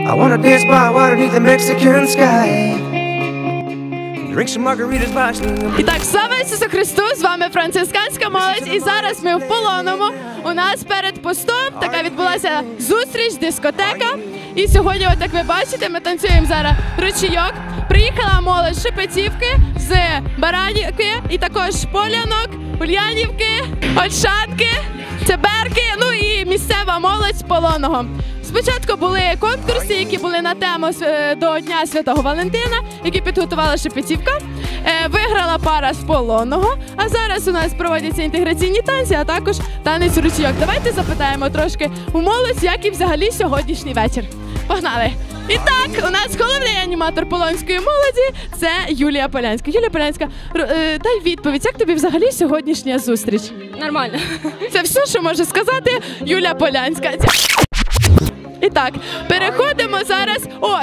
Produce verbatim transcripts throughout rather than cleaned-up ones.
I wanna dance by water beneath the Mexican sky. Drink some margaritas by slinging. І так, слава Ісусу Христу, з вами францисканська молодь, і зараз ми в Полонному. У нас перед постом така відбулася зустріч, дискотека. І сьогодні, от як ви бачите, ми танцюємо зараз ручійок. Приїхала молодь з Шепетівки, з Баранівки, і також Полянок, Ульянівки, Ольшанки, Цеберки, ну і місцева молодь з Полонного. Спочатку були конкурси, які були на тему до Дня Святого Валентина, які підготувала Шепетівка. Виграла пара з Полонного, а зараз у нас проводяться інтеграційні танці, а також танець ручійок. Давайте запитаємо трошки у молодь, як і взагалі сьогоднішній вечір. Погнали! І так, у нас головний аніматор полонської молоді – це Юлія Полянська. Юлія Полянська, дай відповідь, як тобі взагалі сьогоднішня зустріч? Нормально. Це все, що може сказати Юлія Полянська. І так, переходимо зараз. От,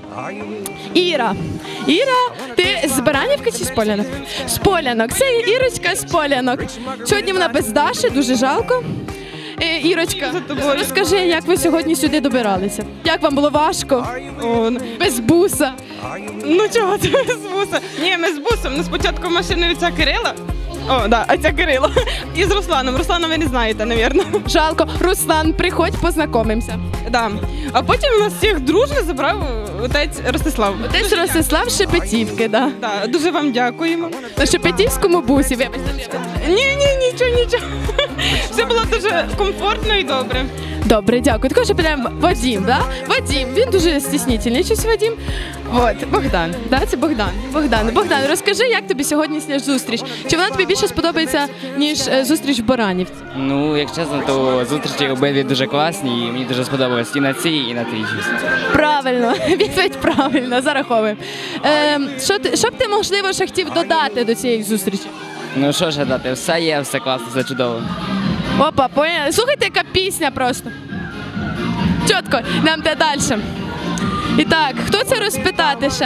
Іра. Іра, ти з Баранівки чи з Полянок? З Полянок. Це Ірочка з Полянок. Сьогодні вона без Даші, дуже жалко. Ірочка, розкажи, як ви сьогодні сюди добиралися? Як вам було важко? О, без буса? Ну чого ти без буса? Ні, ми з бусом. Ну, спочатку машиною ця Кирила. О, да, а ця Кирила. І з Русланом. Руслана ви не знаєте, навірно. Жалко. Руслан, приходь, познайомимося. Да. А потім у нас всіх дружно забрав отець Ростислав. Отець Ростислав з Шепетівки, да. Да, дуже вам дякуємо. На Шепетівському бусі, вибачте. Ні, ні, нічого, нічого. Все було дуже комфортно і добре. Добре, дякую. Також підемо Вадим, да? Вадим, він дуже стіснительний, щось Вадим. От, Богдан, да, це Богдан. Богдан, Богдан, розкажи, як тобі сьогоднішня зустріч? Чи вона тобі більше сподобається, ніж зустріч в Баранівці? Ну, як чесно, то зустрічі обидві дуже класні, і мені дуже сподобалось і на цій, і на тій. Правильно, відповідь правильно, зараховуємо. Е, що, ти, що б ти, можливо, ще хотів додати до цієї зустрічі? Ну, що ж дати, все є, все класно, все чудово. Опа, поняли. Слухайте, яка пісня просто. Чітко, нам те далі. І так, хто це розпитати ще?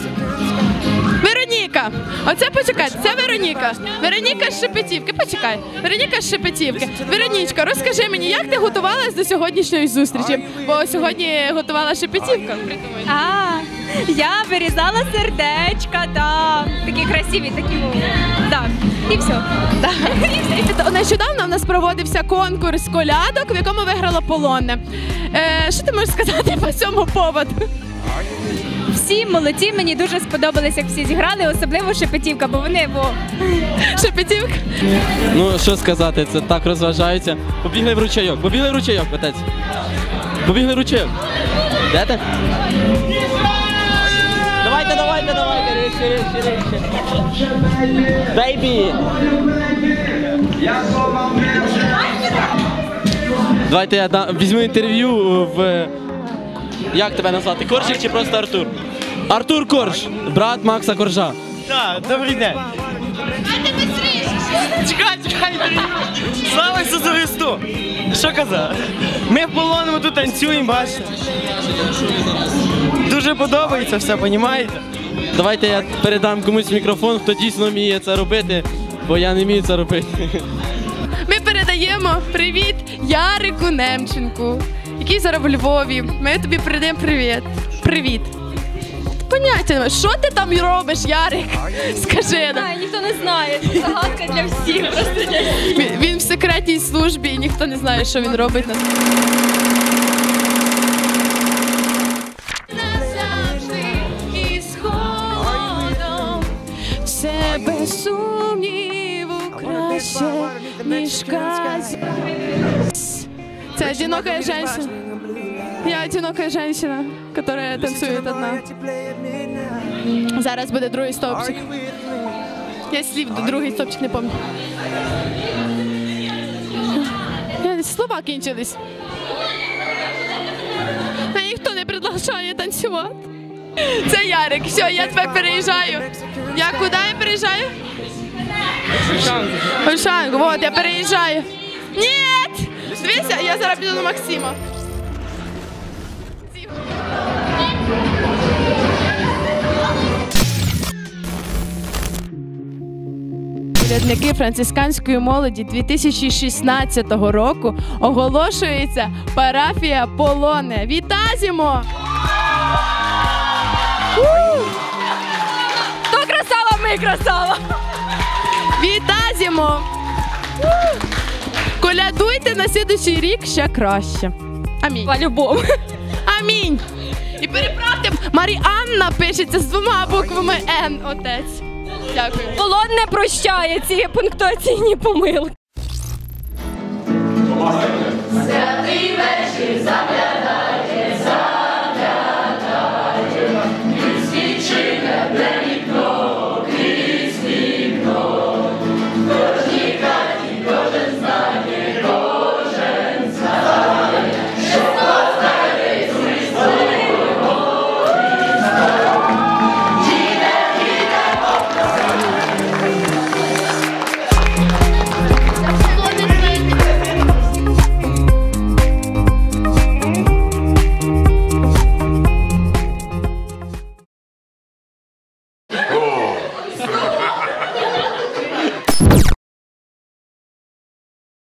Вероніка. Оце почекайте, це Вероніка. Вероніка з Шепетівки, почекай. Вероніка з Шепетівки. Веронічка, розкажи мені, як ти готувалась до сьогоднішньої зустрічі? Бо сьогодні готувала Шепетівка. А, я вирізала сердечка, так. Такі красиві, такі, так. І все. Нещодавно у нас проводився конкурс колядок, в якому виграла Полонне. Е, що ти можеш сказати по цьому поводу? Всі молодці, мені дуже сподобалось, як всі зіграли, особливо Шепетівка, бо вони, бо... Шепетівка? Ну, що сказати, це так розважаються. Побігли в ручейок, побігли в ручейок, отець. Побігли в ручейок. Йдете? Давайте, давайте, давайте, речі, речі, речі. Бейбі! Давайте я дам, візьму інтерв'ю в... Як тебе назвати? Коржик чи просто Артур? Артур Корж, брат Макса Коржа. Так, добрий день. Чекай, чекай, слава Ісусу Христу! Що казав? Ми в Полонному тут танцюємо, бачите? Дуже подобається все, розумієте? Давайте я передам комусь мікрофон, хто дійсно вміє це робити, бо я не вмію це робити. Ми передаємо привіт Ярику Немченку, який зараз в Львові. Ми тобі передаємо привіт. Привіт. Поняття немає. Що ти там робиш, Ярик? Скажи нам. Ніхто не знає, це загадка для всіх. Просто для всіх. Він, він в секретній службі і ніхто не знає, що він робить. Все без сумніву краще, ніж казь. Це одинокая женщина. Я одинокая женщина, которая танцует одна. Зараз буде другий стовпчик. Я слів до другий стовпчик не пам'ятаю. Слова кінчились. А ніхто не приглашає танцювати. Це Ярик. Все, я тебе переїжджаю. Я куди я переїжджаю? Ольшанку. Вот, я переїжджаю. Ні! Дивіться, я зараз піду до Максима. Колядники францисканської молоді дві тисячі шістнадцятого року оголошується парафія Полонне. Вітаємо! Хто красава, ми красава. Вітазімо! Колядуйте на слідуючий рік ще краще. Амінь. По-любому. Амінь. І переправте, Маріанна пишеться з двома буквами Н, отець. Дякую. Полон не прощає ці пунктуаційні помилки. Святий вечір,